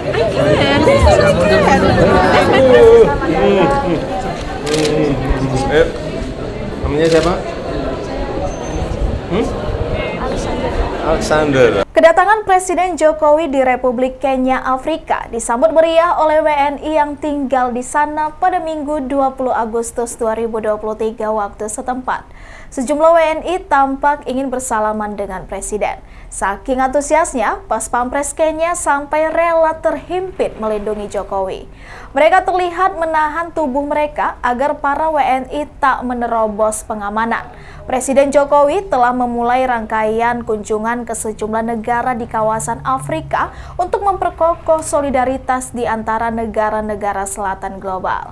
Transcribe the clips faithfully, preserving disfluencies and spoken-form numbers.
Eh, namanya siapa? Hmm? Alexander. Kedatangan Presiden Jokowi di Republik Kenya, Afrika disambut meriah oleh W N I yang tinggal di sana pada Minggu dua puluh Agustus dua ribu dua puluh tiga waktu setempat. Sejumlah W N I tampak ingin bersalaman dengan Presiden. Saking antusiasnya, Pas Pampres Kenya sampai rela terhimpit melindungi Jokowi. Mereka terlihat menahan tubuh mereka agar para W N I tak menerobos pengamanan. Presiden Jokowi telah memulai rangkaian kunjungan ke sejumlah negara di kawasan Afrika untuk memperkokoh solidaritas di antara negara-negara selatan global.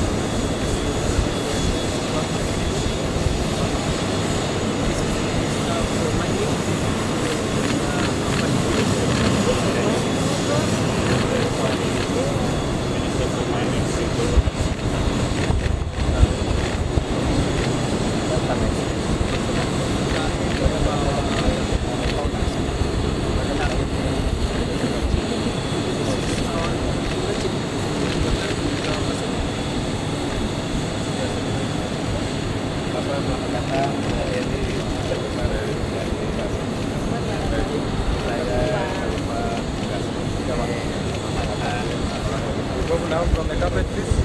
Now from the carpet, please.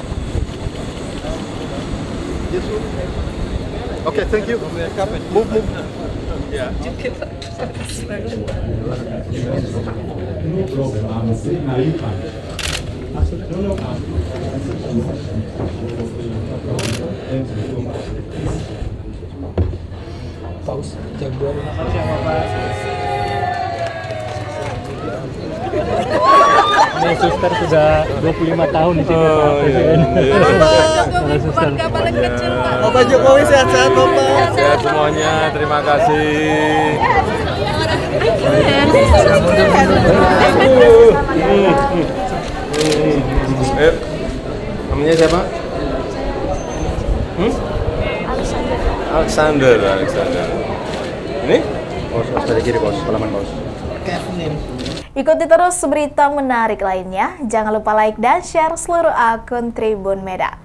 Yes, okay, thank you. From the carpet. Move, move. Yeah. No problem. I'm saying now you can. No, no, Paus jagoan. Ini suster sudah dua puluh lima tahun di sini. Oh, iya. Para suster. Bapak Jokowi sehat-sehat, Bapak. Sehat semuanya, terima kasih. Eh, namanya siapa? Hmm? Alexander. Alexander. Ini? Bos, bos, dari kiri, bos. Halaman, bos. Ikuti terus berita menarik lainnya. Jangan lupa like dan share seluruh akun Tribun Medan.